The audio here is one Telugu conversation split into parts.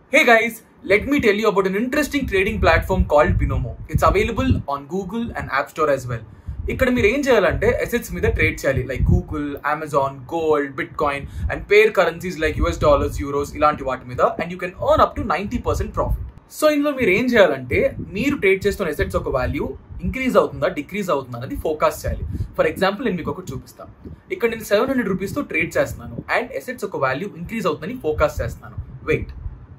Hey guys, let me tell you about an interesting trading platform called Binomo. It's available on Google and App Store as well. ఇక్కడ మీరు ఏం చేయాలంటే అసెట్స్ మీద ట్రేడ్ చేయాలి like Google, Amazon, gold, bitcoin and pair currencies like US dollars, euros ఇలాంటి వాటి మీద and you can earn up to 90% profit. So ఇందులో మీరు ఏం చేయాలంటే మీరు ట్రేడ్ చేస్తున్న అసెట్స్ ఒక వాల్యూ ఇంక్రీజ్ అవుతుందా డిక్రీజ్ అవుతుందా అనేది ఫోకస్ చేయాలి. ఫర్ ఎగ్జాంపుల్ నేను మీకు ఒకటి చూపిస్తాను. ఇక్కడ నేను 700 రూపీస్తో ట్రేడ్ చేస్తున్నాను అండ్ అసెట్స్ ఒక వాల్యూ ఇంక్రీజ్ అవుతుందని ఫోకస్ చేస్తున్నాను. Wait,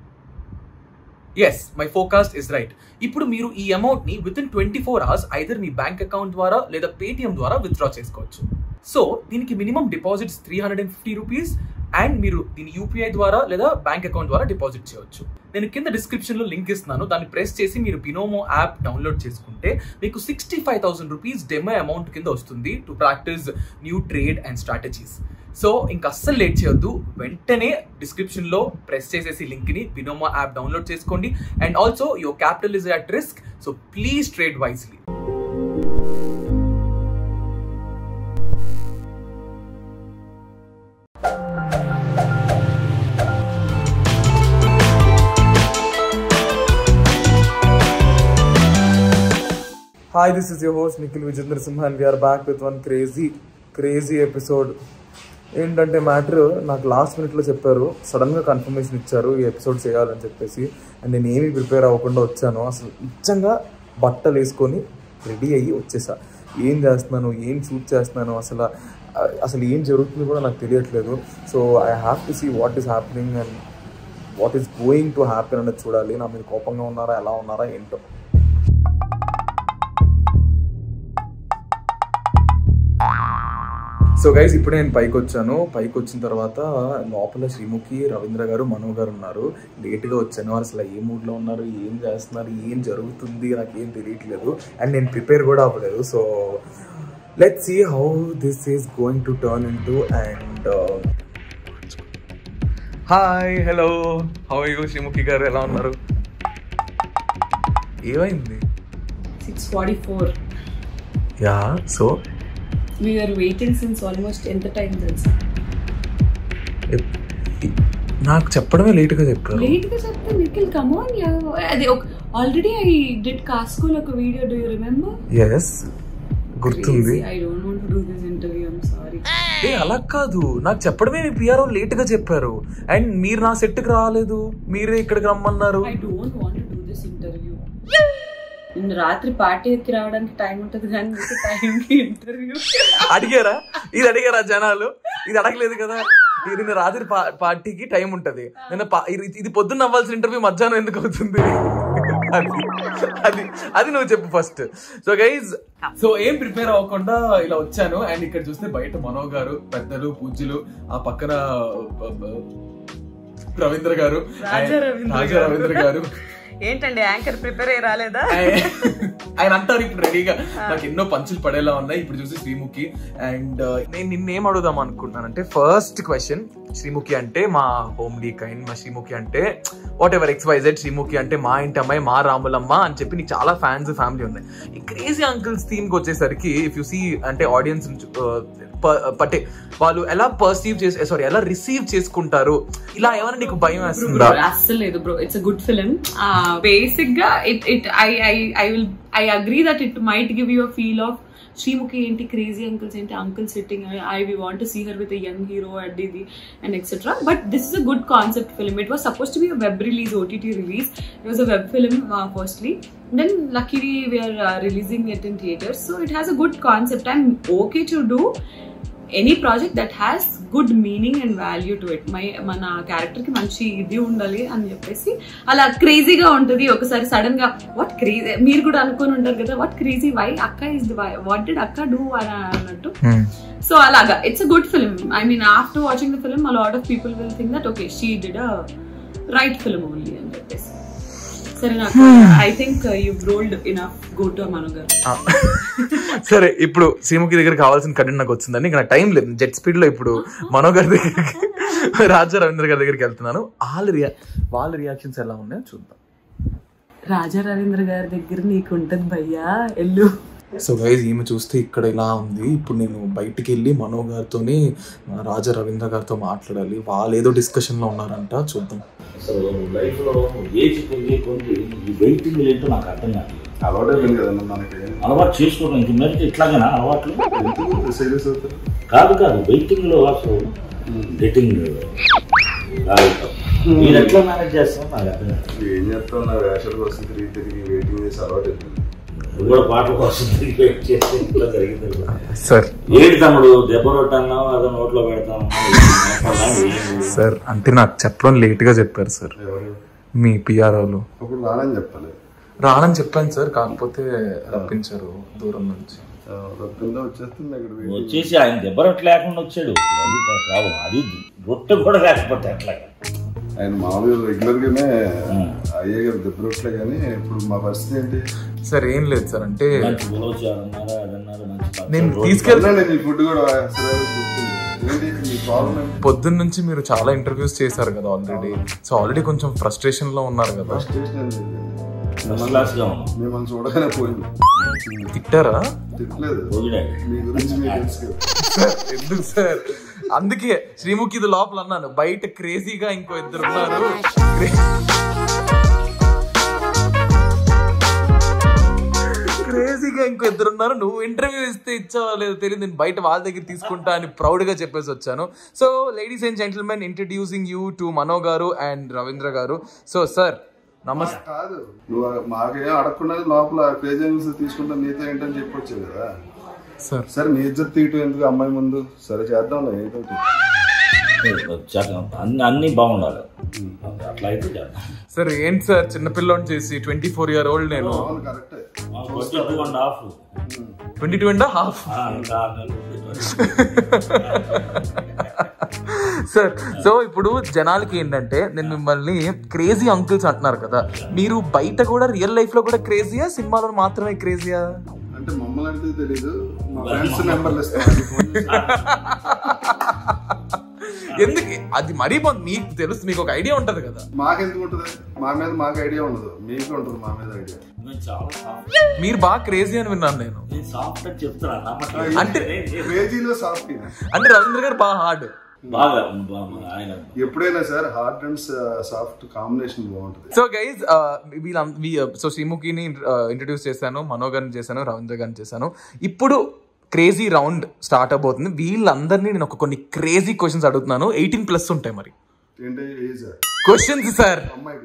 yes, my forecast is right. ఇప్పుడు మీరు ఈ అమౌంట్ ని విత్ ఇన్ 24 hours ఐదర్ మీ బ్యాంక్ అకౌంట్ ద్వారా లేదా పేటిఎం ద్వారా విత్డ్రా చేసుకోవచ్చు. సో దీనికి మినిమం డిపాజిట్స్ 350 రూపీస్ అండ్ మీరు దీని యూపీఐ ద్వారా లేదా బ్యాంక్ అకౌంట్ ద్వారా డిపాజిట్ చేయవచ్చు. నేను కింద డిస్క్రిప్షన్ లో లింక్ ఇస్తున్నాను, దాన్ని ప్రెస్ చేసి మీరు బినోమో యాప్ డౌన్లోడ్ చేసుకుంటే మీకు 65,000 రూపీస్ డెమో అమౌంట్ కింద వస్తుంది to practice new trade and strategies. So ఇంకా అస్సలు లేట్ చేయొద్దు, వెంటనే డిస్క్రిప్షన్ లో ప్రెస్ చేసేసి లింక్ ని బినోమో యాప్ డౌన్లోడ్ చేసుకోండి. And also your capital is at risk, so please trade wisely. Hi, this is your host Nikhil Vijendra Simha and we are back with one crazy episode. ఏంటంటే మ్యాటర్ నాకు లాస్ట్ మినిట్లో చెప్పారు, సడన్గా కన్ఫర్మేషన్ ఇచ్చారు ఈ ఎపిసోడ్ చేయాలని చెప్పేసి. అండ్ నేను ఏమీ ప్రిపేర్ అవ్వకుండా వచ్చాను. అసలు నిజంగా బట్టలు వేసుకొని రెడీ అయ్యి వచ్చేసా. ఏం చేస్తున్నాను, ఏం షూట్ చేస్తున్నాను, అసలు ఏం జరుగుతుంది కూడా నాకు తెలియట్లేదు. So I have to see what is happening and what is going to happen అనేది చూడాలి. నా మీద కోపంగా ఉన్నారా, ఎలా ఉన్నారా ఏంటో. సో గైస్, ఇప్పుడే నేను పైకి వచ్చాను. పైకి వచ్చిన తర్వాత లోపల శ్రీముఖి, రవీంద్ర గారు, మనో గారు ఉన్నారు. లేట్గా వచ్చాను. అసలు ఏ మూడ్లో ఉన్నారు, ఏం చేస్తున్నారు, ఏం జరుగుతుంది నాకు ఏం తెలియట్లేదు. అండ్ నేను ప్రిపేర్ కూడా అవ్వలేదు. So let's see how this is going to turn into. And hi, hello, how are you? Sreemukhi garu ఎలా ఉన్నారు? ఏమైంది? 6:44. Yeah, so We were waiting since almost ఎంత టైం తెలుసా? నాకు చెప్పడమే లేట్గా చెప్పారు. లేట్గా చెప్తే నిఖిల్ కమ్ ఆన్ యా. అది ఆల్రెడీ ఐ డిడ్ కాస్కోల్ ఒక video, do you remember? yes, గుర్తుంది. I don't want to do this interview, I am sorry. అలా కాదు, నాకు చెప్పడమే మీ పిఆర్ఓ లేట్గా చెప్పారు. అండ్ మీరు నా సెట్కి రాలేదు, మీరే ఇక్కడికి రమ్మన్నారు. I don't want to do this interview. నిన్న రాత్రి పార్టీ ఎక్కి రావడానికి టైం ఉంటుంది కానీ మీకు టైంకి ఇంటర్వ్యూ అడిగారా? ఇది అడిగారా జనాలు? ఇది అడగలేదు కదా. నిన్న రాత్రి పార్టీకి టైం ఉంటది. నిన్న ఇది పొద్దున్న అవ్వాల్సిన ఇంటర్వ్యూ మధ్యాహ్నం ఎందుకు అవుతుంది? అది నువ్వు చెప్పు ఫస్ట్. సో గైజ్, సో ఏం ప్రిపేర్ అవ్వకుండా ఇలా వచ్చాను. అండ్ ఇక్కడ చూస్తే బయట మనో గారు, పెద్దలు, పూజ్యులు, ఆ పక్కన రవీంద్ర గారు, రాజా రవీంద్ర గారు. ఏంటండి యాంకర్ ప్రిపేర్ అయ్యి రాలేదా? ఆయన అంటారు ఇప్పుడు రెడీగా. నాకు ఎన్నో పంచులు పడేలా ఉన్నాయి. ఇప్పుడు చూసి శ్రీముఖి. అండ్ నేను నిన్నేం అడుగుదాం అనుకుంటున్నానంటే, ఫస్ట్ క్వశ్చన్, శ్రీముఖి అంటే మా హోమ్ డీ కైండ్, మా శ్రీముఖి అంటే వాట్ ఎవర్ XYZ, శ్రీముఖి అంటే మా ఇంటి అమ్మాయి, మా రాములమ్మ అని చెప్పి నీకు చాలా ఫ్యాన్స్, ఫ్యామిలీ ఉన్నాయి. ఈ క్రేజీ అంకుల్స్ థీమ్కి వచ్చేసరికి ఇఫ్ యూ సీ అంటే ఆడియన్స్ పట్టే వాళ్ళు ఎలా ఎలా రిసీవ్ చేసుకుంటారు, ఇలా ఏమైనా నీకు భయం వేస్తుందా? అస్సలు లేదు bro, it's a good film. Basic గా I agree that it might give you a feel of Srimuki ఏంటి, crazy uncles ఏంటి, uncle sitting, we want to see her with a young hero and etc. But this is a good concept film. It was supposed to be a web release, OTT release. It was a web film firstly. Then luckily we are releasing it in theaters. So it has a good concept. I'm okay to do any project that has good meaning and value to it. మన క్యారెక్టర్ కి మంచి ఇది ఉండాలి అని చెప్పేసి అలా క్రేజీగా ఉంటుంది. ఒకసారి సడన్ గా వాట్ క్రేజీ, మీరు కూడా అనుకుని ఉంటారు కదా, వాట్ క్రేజీ, వై అక్క ఇస్ వాట్ డిడ్ అక్క డూ అన్నట్టు. సో అలాగా it's a good film. I mean after watching the film a lot of people will think that okay, she did a right film only అని చెప్పేసి. సరే, నాకు I think you rolled enough, go to Mano garu. సరే, ఇప్పుడు శ్రీముఖి దగ్గర కావాల్సిన కంటెంట్ నాకు వచ్చిందని నాకు టైం లేదు. జెట్ స్పీడ్ లో ఇప్పుడు మనో గారి దగ్గరికి, రాజా రవీంద్ర గారి దగ్గరికి వెళ్తున్నాను. వాళ్ళ రియాక్షన్స్ ఎలా ఉన్నాయో చూద్దాం. రాజా రవీంద్ర గారి దగ్గర నీకు ఉంటది భయ్యా, ఎల్లు. సో గైజ్ ఈమె చూస్తే ఇక్కడ ఇలా ఉంది. ఇప్పుడు నేను బయటికి వెళ్ళి మనో గారితోని రాజా రవీంద్ర గారితో మాట్లాడాలి. వాళ్ళు ఏదో డిస్కషన్లో ఉన్నారంట, చూద్దాం. అసలు లైఫ్లో ఏజ్ కొన్ని ఈ వెయిటింగ్ ఏంటో నాకు అర్థం కాదు. అలవాటు కదన్నా మనకి, అలవాటు చేసుకోవడం ఇంక మీద ఇట్లాగేనా అలవాట్లు? సీరియస్ అవుతారు కాదు వెయిటింగ్లో అసలు గెటింగ్ మీరు ఎట్లా మేనేజ్ చేస్తాం నాకు అర్థం కాదు. ఏం చెప్తాం, నా వేషాల కోసం తిరిగి వెయిటింగ్ చేసి అలవాటు అవుతుంది. కూడా పాటల కోసం వెయిట్ చేస్తే ఇట్లా జరిగింది సార్. ఏంటి తమ్ముడు దెబ్బ రొట్టన్నావు, అదో నోట్లో పెడతాము సార్. అంటే నాకు చెప్పడం లేట్గా చెప్పారు సార్ మీ పిఆర్ఓలు. అప్పుడు రానని చెప్పాలి. రానని చెప్పాను సార్, కాకపోతే రప్పించారు దూరం నుంచి. వచ్చేసి ఆయన దెబ్బ రొట్టె లేకుండా వచ్చాడు. అది ప్రాబ్లం. అది రొట్టె కూడా లేకపోతే అట్లా ఆయన మామూలుగా రెగ్యులర్ గానే అయ్యే గారు దెబ్బ రొట్టెలే. కానీ ఇప్పుడు మా పరిస్థితి ఏంటి సార్? ఏం లేదు సార్, అంటే నేను నేను తీసుకెళ్తాను. ఫుడ్ కూడా పొద్దున్న నుంచి మీరు చాలా ఇంటర్వ్యూస్ చేశారు కదా ఆల్రెడీ. సో ఆల్రెడీ కొంచెం ఫ్రస్ట్రేషన్ లో ఉన్నారు కదా. మిమ్మల్ని చూడగానే పోయింది. తిట్టారా? తిట్టలేదు, మీ గురించి మీకు తెలుసు కదా సార్. ఎందుకు సార్? అందుకే శ్రీముఖి ఇది లోపల అన్నాను, బయట క్రేజీగా ఇంకో ఇద్దరు ఉన్నారు. క్రేజీగా ఇంకో ఇద్దరు ఉన్నారు. నువ్వు ఇంటర్వ్యూ ఇస్తే ఇచ్చావా లేదో తెలియదు, నేను బయట వాళ్ళ దగ్గర తీసుకుంటా అని ప్రౌడ్ గా చెప్పేసి వచ్చాను. So ladies and gentlemen, introducing you to Mano garu and Ravindra గారు. సో సార్ నమస్తే. కాదు, నువ్వు మాకేం అడగకుండా లోపల క్రేజీ తీసుకుంటా నీతో ఏంటని చెప్పొచ్చు కదా సార్. సరే నీ ఇజ్జత్ తీయటం ఎందుకు అమ్మాయి ముందు? సరే చేద్దాం ఏదో అన్ని బాగుండాలి అట్లా అయితే చేద్దాం. సార్ ఏంటి సార్ చిన్నపిల్లని చేసి 24 year old నేను. కరెక్టే. 22.5 సార్. సో ఇప్పుడు జనాలకి ఏంటంటే, నేను మిమ్మల్ని క్రేజీ అంకుల్స్ అంటున్నారు కదా, మీరు బయట కూడా రియల్ లైఫ్ లో కూడా క్రేజీయా, సినిమాలో మాత్రమే క్రేజీయా? అంటే మమ్మల్ని అడిగితే తెలీదు, మా ఫ్రెండ్స్ నెంబర్లు ఇస్తాను. ఎందుకు అది మరీ మీకు తెలుసు, మీకు ఒక ఐడియా ఉంటది కదా. మాకెందుకు ఉంటది? మా మీద మాకు ఐడియా ఉండదు, మీకు ఉంటుంది మా మీద ఐడియా. మీరు బాగా క్రేజీ అని విన్నాను నేను. అంటే క్రేజీలో సాఫ్ట్. అంటే రవీంద్ర గారు బాగా హార్డ్. ఎప్పుడైనా sir hard and soft combination బాగుంటుంది. సో గైజ్ సో శ్రీముఖిని ఇంట్రడ్యూస్ చేశాను, మనో గారిని చేశాను, రవీంద్ర గారిని చేశాను. ఇప్పుడు క్రేజీ రౌండ్ స్టార్ట్ అవబోతుంది. వీళ్ళందరినీ నేను ఒక కొన్ని క్రేజీ క్వశ్చన్స్ అడుగుతున్నాను. 18+ ఉంటాయి. మరి క్వశ్చన్స్ సార్.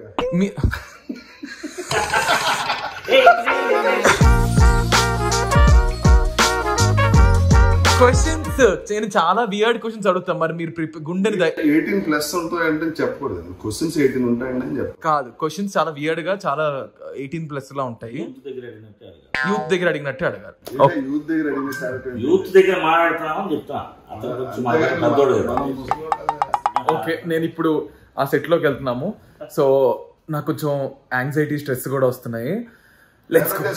క్వశ్చన్స్ నేను చాలా వియర్డ్ క్వశ్చన్స్ అడుగుతాను. మరి మీరు గుండెని 18+ ఉంటాయంటే చెప్పకూడదు. క్వశ్చన్స్ 18 ఉంటాయండి అని చెప్పు. కాదు, క్వశ్చన్స్ చాలా వియర్డ్ గా, చాలా 18+ లా ఉంటాయి. యూత్ దగ్గర అడిగినట్టే అడగాలి. యూత్ దగ్గర మాట్లాడుతున్నామని చెప్తా. ఓకే, నేను ఇప్పుడు ఆ సెట్ లోకి వెళ్తున్నాము. సో నాకు కొంచెం యాంగ్జైటీ, స్ట్రెస్ కూడా వస్తున్నాయి. Let's go.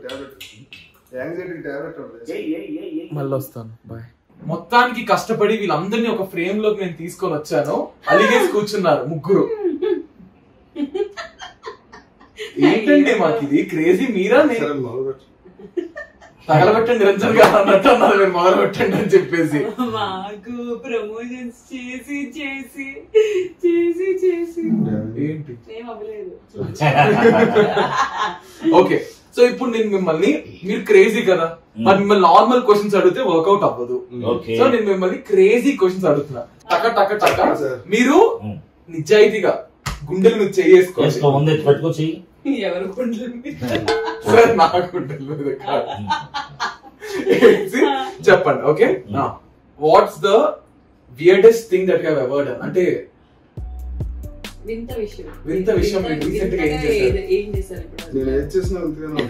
మళ్ళీ వస్తాను, బాయ్. మొత్తానికి కష్టపడి వీళ్ళందరినీ ఒక ఫ్రేమ్ లోకి నేను తీసుకొని వచ్చాను. అలిగేసి కూర్చున్నారు ముగ్గురు. ఏంటండి మాకు ఇది క్రేజీ? మీరా తగలబెట్టండి నిరంజన్ గారు అన్నట్టు అన్నారు. మీరు మొదలుపెట్టండి అని చెప్పేసి మాకు ప్రమోషన్స్ చేసి చేసి చేసి చేసి ఏంటి ఏం అవ్వలేదు. ఓకే, సో ఇప్పుడు నేను మిమ్మల్ని, మీరు క్రేజీ కదా, మరి మిమ్మల్ని నార్మల్ క్వశ్చన్స్ అడిగితే వర్కౌట్ అవ్వదు. సో నేను మిమ్మల్ని క్రేజీ క్వశ్చన్స్ అడుగుతున్నా. టక టక టక. మీరు నిజాయితీగా గుండెలు మీద చేసుకోవచ్చు. ఎవరు గుండెలు సార్ నా గుండెలు చెప్పండి. Okay, what's the weirdest thing that you have ever done? అంటే వింత విషయం. రీసెంట్ గా ఏం చేశారు? నేను ఏం చేసినా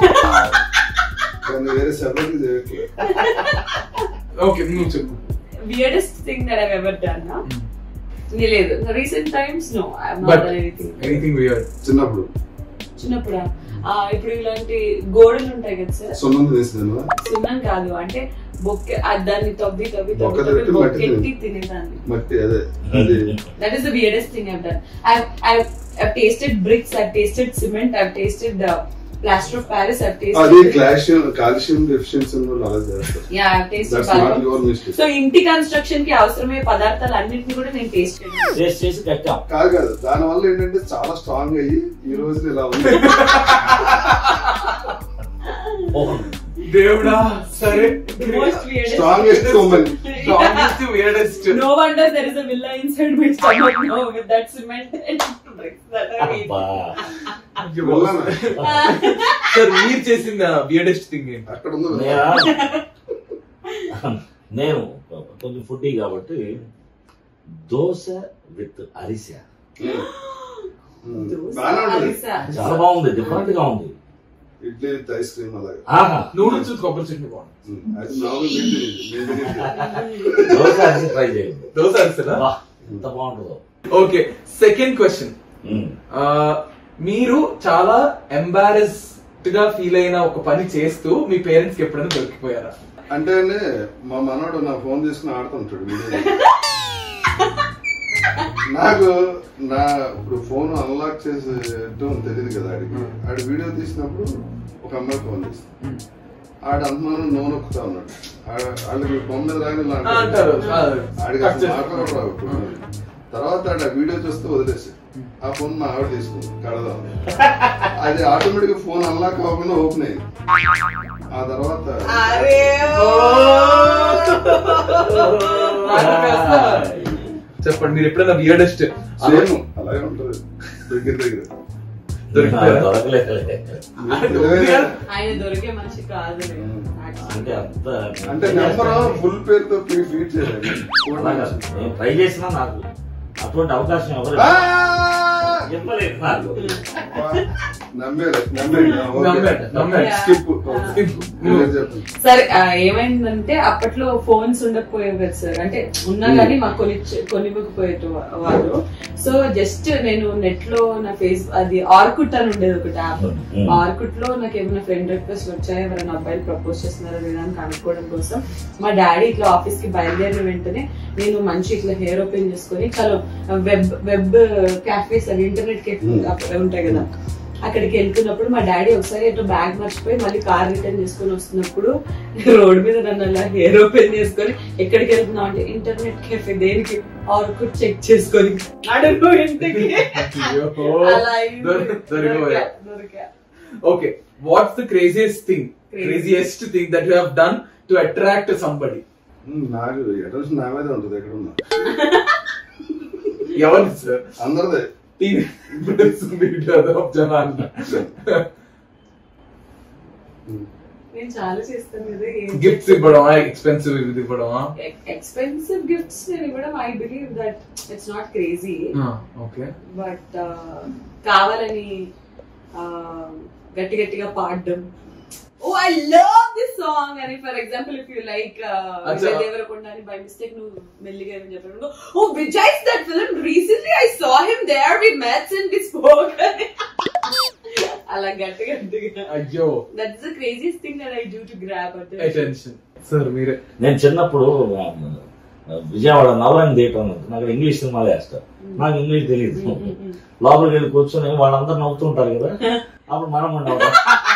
వేరే సెపరేట్ చేయట్లేదు. ఓకే, నువ్వు చెప్పు. Weirdest thing that I've ever done, huh? లేదు, recent times no, I have not done anything weird. చిన్నప్పుడా? ఇప్పుడు ఇలాంటి గోడలు ఉంటాయి కదా సార్, సున్నం కాదు, అంటే బొక్కె దాన్ని తవ్వి తవ్వి తవ్వి బొక్కెట్టి తినేదాన్ని. That is the weirdest thing I've done. I've tasted bricks, I've tasted cement, I've tasted plaster of Paris. I've tasted. అది కాల్షియం డెఫిషియన్సీ ఉన్న అలా చేస్తారు. Yeah, I've tasted. That's not your mistake. So ఇంటి కన్స్ట్రక్షన్ కి అవసరమయ్యే పదార్థాలు అన్నింటినీ కూడా నేను టేస్ట్ చేసి కట్టాం. కాదు దాని వల్ల ఏంటంటే చాలా స్ట్రాంగ్ అయ్యి ఈ రోజు ఇలా ఉంది. దేవుడా సరే. Strongest woman. Strongest, weirdest. No wonder there is a villa inside my stomach now with that cement and bricks that I eat. Sir మీరు చేసిన weirdest thing ఏంటి? అక్కడ ఉంది. నేను కొంచెం ఫుడ్డీ కాబట్టి దోశ విత్ అరిసె చాలా బాగుంది, డిఫరెంట్ గా ఉంది. ఇడ్లీ విత్ ఐస్ క్రీమ్ అలాగే. నూడిల్స్ విత్ కొబ్బరి చట్నీ బాగుంది. అది మామూలు దోశ అరిసె ట్రై చేయండి. దోశ అరిసెనా? ఎంత బాగుంటుందో. Okay, second question. మీరు చాలా ఎంబారెస్డ్ గా ఫీల్ అయిన ఒక పని చేస్తూ మీ పేరెంట్స్ కి ఎప్పుడైనా దొరికిపోయారా? అంటే మా మనోడు నా ఫోన్ తీసుకుని ఆడుతుంటాడు. నాకు ఇప్పుడు ఫోన్ అన్లాక్ చేసేయటం తెలియదు కదా ఆడికి. ఆడి వీడియో తీసినప్పుడు ఒక అమ్మాయి ఫోన్ చేస్తాను. ఆడు అంతమానం నోనొక్కుతా ఉన్నాడు. వాళ్ళకి ఫోన్ మీద రాని అంటారు. ఆడికి అసలు మాట్లాడరావు. తర్వాత ఆడు ఆ వీడియో చూస్తూ వదిలేసి ఆ ఫోన్ మా ఆవిడ తీసుకుంది కడదాం. అది ఆటోమేటిక్ గా ఫోన్ అన్లాక్ అవ్వకుండా ఓపెన్ అయింది. ఆ తర్వాత చెప్పండి, మీరు ఎప్పుడైనా వియర్డెస్ట్? అలాగే ఉంటుంది దగ్గర ఆయన దొరికే మనిషి కాదు. అంటే నెంబర్ ఫుల్ పేరుతో ఫీడ్ చేయాలి. ట్రై చేసినా నాకు అటువంటి అవకాశం ఎవరు చెప్పలేదు. నాకు సరే, ఏమైందంటే అప్పట్లో ఫోన్స్ ఉండకపోయేవి కదా సార్. అంటే ఉన్నా కానీ మాకు కొనివ్వకపోయేట వాళ్ళు. సో జస్ట్ నేను నెట్ లో నా ఫేస్ అది ఆర్కుట్ అని ఉండేది ఒకటి యాప్. ఆర్కుట్ లో నాకు ఏమైనా ఫ్రెండ్ రిక్వెస్ట్ వచ్చాయి, ఎవరైనా అబ్బాయిలు ప్రపోజ్ చేస్తున్నారా లేదా అని కనుక్కోవడం కోసం మా డాడీ ఇట్లా ఆఫీస్ కి బయలుదేరిన వెంటనే నేను మంచి ఇట్లా హెయిర్ ఓపెన్ చేసుకుని చాలా వెబ్ క్యాఫేస్ అవి ఇంటర్నెట్ కెఫే ఉంటాయి కదా, అక్కడికి వెళ్తున్నప్పుడు మా డాడీ ఒకసారి ఏదో బ్యాగ్ మర్చిపోయి మళ్ళీ కార్ రిటర్న్ చేసుకుని వస్తున్నప్పుడు రోడ్ మీద నన్ను అలా హెయిర్ ఓపెన్ చేసుకొని ఎక్కడికి వెళ్తున్నావు అంటే ఇంటర్నెట్ కెఫే. దేనికి? ఆర్కుట్ చెక్ చేసుకొని అడుగు ఇంటికి. Okay, what's the craziest thing that you have done to attract somebody? నాకు అటెన్షన్ నా మీద ఉంటుంది ఎక్కడ ఉన్నా. ఎవరిది సార్? అందరిదే. నేను చాలా చేస్తాను కదా. గిఫ్ట్స్ ఇవ్వడమా, ఎక్స్పెన్సివ్ ఇవ్వడమా? ఎక్స్పెన్సివ్ గిఫ్ట్స్ నేను ఇవ్వడం I believe that it's not crazy. Okay, but కావాలని గట్టి గట్టిగా పాడడం. Oh, I love this song. And for example, if you like Vijay Deverakonda by mistake, nu melliga em chepparu. Oh, Vijay's that film. Recently, I saw him there. We met and we spoke. Ala gatta gatta. Ayyo. That's the craziest thing that I do to grab attention. Sir, mere. నేను చిన్నప్పుడు విజయవాడ నవరంగ్ థియేటర్ నాకు ఇంగ్లీష్ సినిమాలు వేస్తారు. నాకు ఇంగ్లీష్ తెలియదు. లోపలికి వెళ్ళి కూర్చొని వాళ్ళందరూ నవ్వుతుంటారు కదా, అప్పుడు మనం ఉండవు.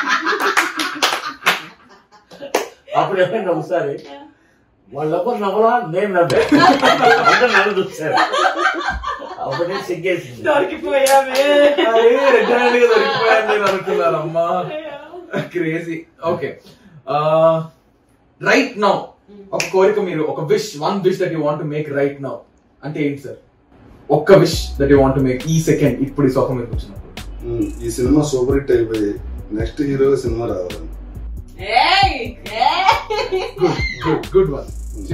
అప్పుడు ఏమైంది ఒకసారి వాళ్ళెవరు నవ్వలా, నేను నవ్వా. నవ్వు చూసారు. అప్పుడే సిగ్గేసింది. అనుకున్నారమ్మా. క్రేజీ. ఓకే, రైట్ నౌ ఒక కోరిక, మీరు ఒక one wish that you want to make right now అంటే ఏంటి సార్? ఒక్క wish that you want to make ఈ సెకండ్, ఇప్పుడు ఈ సోఫా మీద కూర్చున్నప్పుడు. ఈ సినిమా సూపర్ హిట్ అయిపోయి నెక్స్ట్ హీరో సినిమా రావాలి. Good one.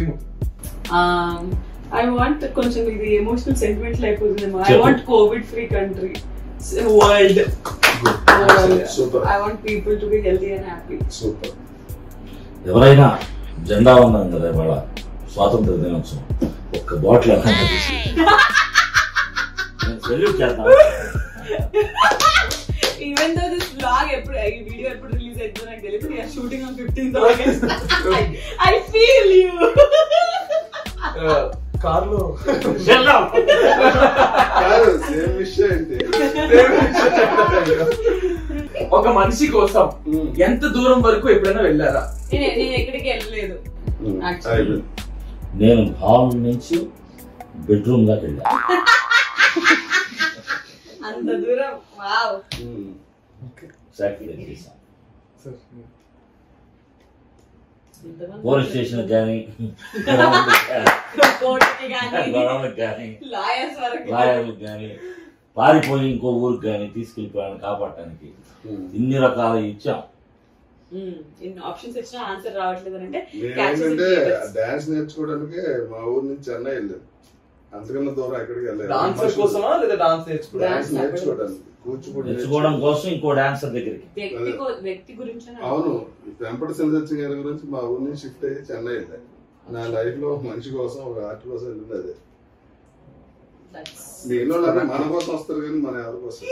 I want కొంచెం ఇది ఎమోషనల్ సెంటిమెంట్ అయిపోతుంది. I want COVID free country, world. Super. I want people to be healthy and happy. Super. ఎవరైనా జెండా ఉన్నాం కదా ఇవాళ స్వాతంత్ర దినోత్సవం, ఒక్క బాటిల్ సెల్యూట్ చేద్దాం. Even though this vlog ఈ వీడియో ఎప్పుడు రిలీజ్ అవుతుందో నాకు తెలియదు. We are shooting on 15th August. I feel you. కార్లో సేమ్ విషయం ఏంటి? ఒక మనిషి కోసం ఎంత దూరం వరకు ఎప్పుడైనా వెళ్ళారా? నేను ఎక్కడికి వెళ్ళలేదు. నేను హాల్ నుంచి బెడ్రూమ్ దాకా వెళ్ళా. అంత దూరం. వావ్. సాక్రిఫైస్ చేశాను. పోలీస్ స్టేషన్ కానీ గొడవలకు కానీ లాయర్లకు కానీ పారిపోయి ఇంకో ఊరికి కానీ తీసుకెళ్ళిపోయాను కాపాడటానికి ఇన్ని రకాల ఇచ్చాం. ఆప్షన్స్ ఇచ్చినా ఆన్సర్ రావట్లేదు అంటే డాన్స్ నేర్చుకోవడానికి మా ఊరు నుంచి చెన్నై వెళ్ళాను. అంతకన్నా దూరం ఎక్కడికి వెళ్ళలేదు. డాన్సర్ కోసమా లేదా డాన్స్ నేర్చుకోవడానికి నేర్చుకోవడం కోసం ఇంకో డాన్సర్ దగ్గరికి. వ్యక్తి గురించి అవును, వెంపటి సింధర్చి గారి గురించి మా ఊరు నుంచి షిఫ్ట్ అయ్యి చెన్నై వెళ్ళాను. నా లైఫ్ లో మనిషి కోసం ఒక ఆర్ట్ కోసం వెళ్ళింది అదే. మీలో మన కోసం వస్తారు కానీ మన ఎవరి కోసం.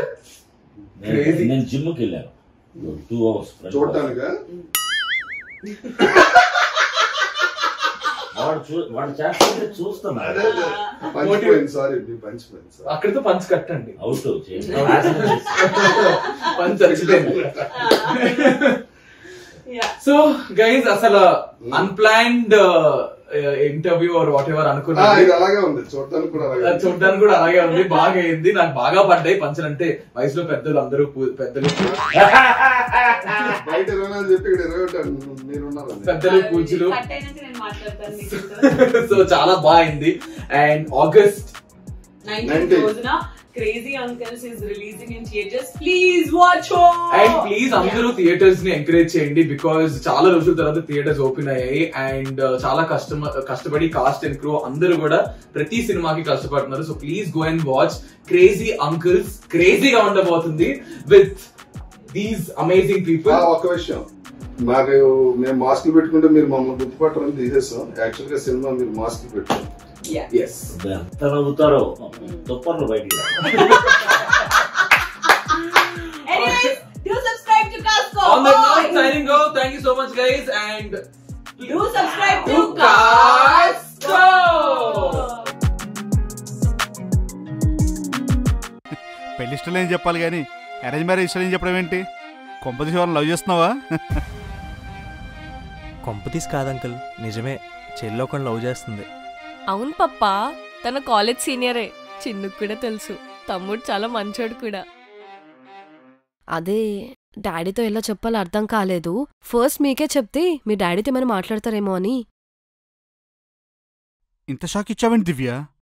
నేను జిమ్కి వెళ్ళాను 2 hours చూడటానికా? వాడు చేస్తుంటే చూస్తున్నా. సారీ అక్కడితో పంచ్ కట్టండి. అవుట్ పంచ్ వచ్చింది. సో గైజ్ అసలు unplanned interview or whatever అనుకున్నాను. చూడడానికి కూడా అలాగే ఉంది. బాగా అయింది. నాకు బాగా పడ్డాయి పంచలు. అంటే వయసులో పెద్దలు అందరూ పెద్దలు పూజలు. సో చాలా బాగుంది. అండ్ ఆగస్ట్ 19th రోజున Crazy Uncles is releasing in theaters. Please watch it. And please అందరూ థియేటర్స్ ని ఎంకరేజ్ చేయండి. బికాస్ చాలా రోజుల తర్వాత థియేటర్స్ ఓపెన్ అయ్యాయి. అండ్ చాలా కష్టపడి కాస్ట్ అండ్ క్రూ అందరూ కూడా ప్రతి సినిమాకి కష్టపడుతున్నారు. So please go and watch crazy uncles. క్రేజీగా ఉండబోతుంది విత్ దీస్ అమేజింగ్ పీపుల్. ఒక విషయం, మాకు మేము మాస్కులు పెట్టుకుంటే మీరు మమ్మల్ని గుర్తుపట్టడం తీసేస్తాం. యాక్చువల్ గా సినిమా మీరు మాస్కులు పెట్టుకోండి. Yes. ఎంత నవ్వుతారో తుప్పర్లు బయటికి. Anyways, do subscribe to Castco. On that note, signing off. Thank you so much, guys, and do subscribe to Castco. పెళ్లి ఇష్టం ఏం చెప్పాలి కానీ అరేంజ్ మ్యారేజ్ ఇష్టం ఏం చెప్పడం ఏంటి? కొంపతీసి వాళ్ళని లవ్ చేస్తున్నావా? కొంపతీసి కాదంకుల్, నిజమే. చెల్లి ఒకరిని లవ్ చేస్తుంది. అవును పప్పా, తన కాలేజ్ సీనియరే. చిన్నుకు కూడా తెలుసు. తమ్ముడు చాలా మంచోడు కూడా. అదే డాడీతో ఎలా చెప్పాలో అర్థం కాలేదు. ఫస్ట్ మీకే చెప్తే మీ డాడీతో ఏమైనా మాట్లాడతారేమో అని. ఇంత షాక్ ఇచ్చావేంటి దివ్య?